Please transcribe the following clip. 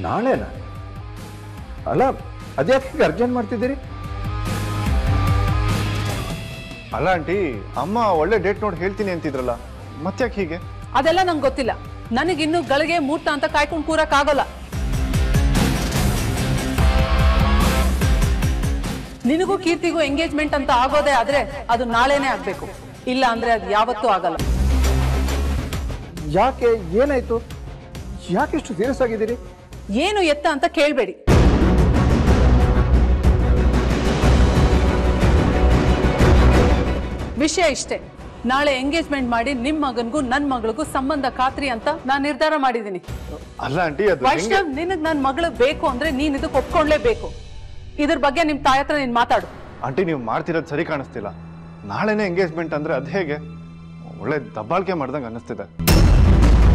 ನಾಳೆನಾ? ಅಲ್ಲ, ಅದ್ಯಾಕೆ ಹೀಗೆ ಅರ್ಜೆಂಟ್ ಮಾಡ್ತಿದ್ದೀರಿ? ಅಲ್ಲ ಆಂಟಿ, ಅಮ್ಮ ಒಳ್ಳೆ ಡೇಟ್ ನೋಡಿ ಹೇಳ್ತೀನಿ ಅಂತಿದ್ರಲ್ಲ, ಮತ್ತ್ಯಾಕೆ ಹೀಗೆ? ಅದೆಲ್ಲ ನಂಗೆ ಗೊತ್ತಿಲ್ಲ. ನನಗಿನ್ನು ಗಳಿಗೆ ಮುಹೂರ್ತ ಅಂತ ಕಾಯ್ಕೊಂಡು ಕೂರಕ್ಕಾಗಲ್ಲ. ನಿನಗೂ ಕೀರ್ತಿಗೂ ಎಂಗೇಜ್ಮೆಂಟ್ ಅಂತ ಆಗೋದೇ ಆದ್ರೆ ಅದು ನಾಳೆನೇ ಆಗ್ಬೇಕು, ಇಲ್ಲ ಅಂದ್ರೆ ಅದು ಯಾವತ್ತೂ ಆಗಲ್ಲ. ಯಾಕೆ? ಏನಾಯ್ತು? ಯಾಕೆ ಇಷ್ಟು ಸೀರಿಯಸ್ ಆಗಿದ್ದೀರಿ? ಏನು ಎತ್ತ ಅಂತ ಕೇಳಬೇಡಿ. ವಿಷಯ ಇಷ್ಟೇ, ನಾಳೆ ಎಂಗೇಜ್ಮೆಂಟ್ ಮಾಡಿ ನಿಮ್ ಮಗನ್ಗೂ ನನ್ ಮಗಳಿಗೂ ಸಂಬಂಧ ಖಾತ್ರಿ ಅಂತ ನಾನು ನಿರ್ಧಾರ ಮಾಡಿದ್ದೀನಿ. ಅಲ್ಲ ಆಂಟಿ, ಅದು ವೈಷ್ಣವ್, ನಿನಗ್ ನನ್ ಮಗಳು ಬೇಕು ಅಂದ್ರೆ ನೀನ್ ಇದಕ್ಕೆ ಒಪ್ಕೊಂಡ್ಲೇಬೇಕು. ಇದ್ರ ಬಗ್ಗೆ ನಿಮ್ ತಾಯಿ ಹತ್ರ ನೀನ್ ಮಾತಾಡು. ಆಂಟಿ, ನೀವು ಮಾಡ್ತಿರೋದು ಸರಿ ಕಾಣಿಸ್ತಿಲ್ಲ. ನಾಳೆನೇ ಎಂಗೇಜ್ಮೆಂಟ್ ಅಂದ್ರೆ ಅದು ಹೇಗೆ? ಒಳ್ಳೆ ದಬ್ಬಾಳಿಕೆ ಮಾಡ್ದಂಗೆ ಅನ್ನಿಸ್ತಿದೆ.